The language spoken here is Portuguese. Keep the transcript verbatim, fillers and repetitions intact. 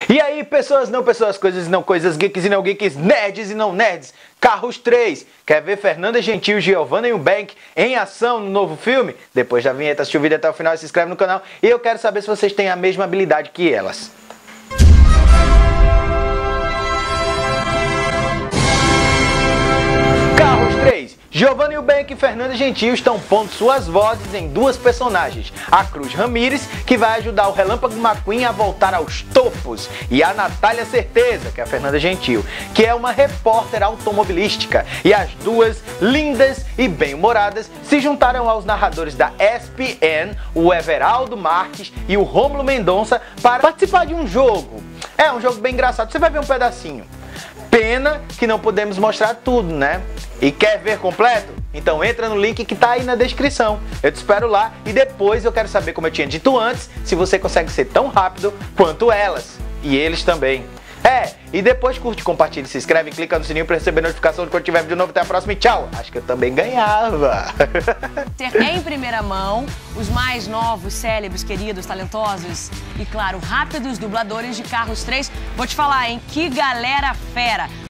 E aí, pessoas não pessoas, coisas não coisas, geeks e não geeks, nerds e não nerds, Carros três. Quer ver Fernanda Gentil, Giovanna Eubank em ação no novo filme? Depois da vinheta, assiste o vídeo até o final e se inscreve no canal. E eu quero saber se vocês têm a mesma habilidade que elas. Carros três. Giovanna Eubank e Fernanda Gentil estão pondo suas vozes em duas personagens. A Cruz Ramírez, que vai ajudar o Relâmpago McQueen a voltar aos topos. E a Natália Certeza, que é a Fernanda Gentil, que é uma repórter automobilística. E as duas, lindas e bem-humoradas, se juntaram aos narradores da E S P N, o Everaldo Marques e o Rômulo Mendonça, para participar de um jogo. É um jogo bem engraçado, você vai ver um pedacinho. Pena que não podemos mostrar tudo, né? E quer ver completo? Então entra no link que tá aí na descrição. Eu te espero lá e depois eu quero saber, como eu tinha dito antes, se você consegue ser tão rápido quanto elas. E eles também. É, e depois curte, compartilha, se inscreve, clica no sininho para receber notificação de quando tiver vídeo novo. Até a próxima e tchau! Acho que eu também ganhava. Ter em primeira mão os mais novos, célebres, queridos, talentosos e, claro, rápidos dubladores de Carros três. Vou te falar, hein? Que galera fera!